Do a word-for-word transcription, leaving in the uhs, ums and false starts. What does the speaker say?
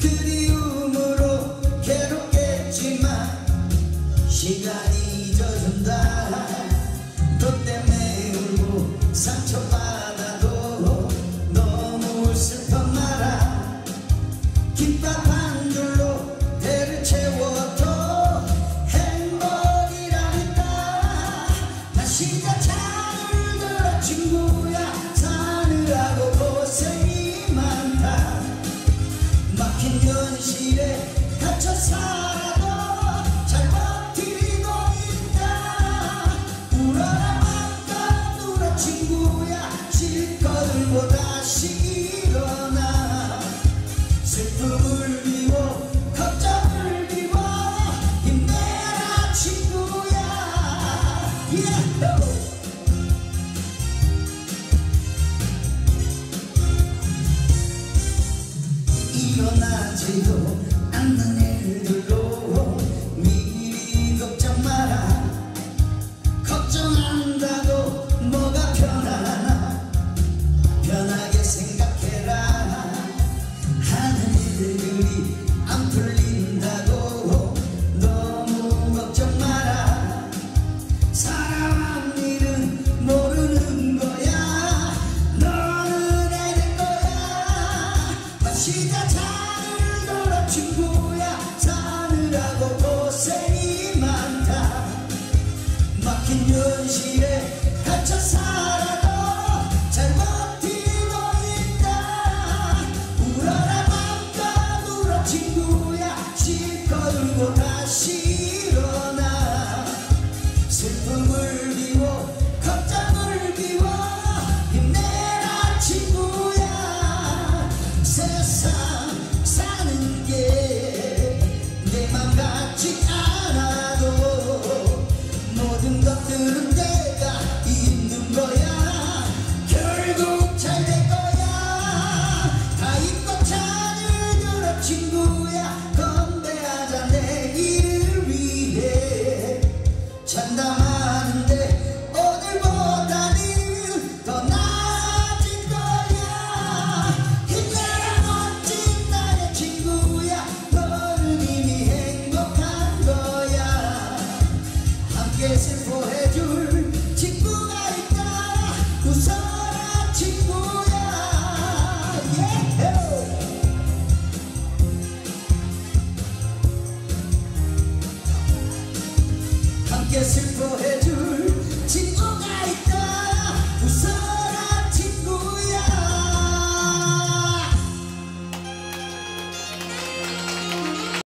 그리움으로 괴롭겠지만 시간이 잊어준다. 너 때문에 울고 상처받아도 너무 슬퍼 마라. 김밥 한 줄로 배를 채워도 행복이라니까. 나 진짜 잘 들어 친구야. 사느라고 고생이 많다. 막힌 현실에 갇혀 살아도 잘 버티고 있다. 울어라 맘껏 울어 친구야. 실컷 울고 다시 일어나. 슬픔을 비워 걱정을 비워 힘내라 친구야. yeah. 일어나지도 않는 일들로 미리 걱정 마라. 걱정한다고 뭐가 편하나. 편하게 생각해라. 하는 일들이 안 풀린다고 너무 걱정 마라. 사랑한 일은 모르는 거야. 너는 해낼 거야. 마시자 잔을 돌아 친구야. 사느라고 고생이 많다. 막힌 현실에 갇혀 살아도 잘 버티고 있다. 울어라 맘껏 울어 친구야. 실컷 울고 다시 일어나. 슬픔을 비워 걱정을 비워 힘내라 친구야. 세상 사는 게 내 맘 같지 않아도 모든 것들은 내가 있는 거야. 결국 잘 될 거야. 다 잊고 잔을 들어 친구야. 건배하자 내일을 위해. 장담하는데 오늘보다는 더 나아질 거야. 힘내라 멋진 나의 친구야. 너는 이미 행복한 거야. 함께 슬퍼해줄 친구가 있다. 웃어라 친구야. yeah. 함께 슬퍼해줄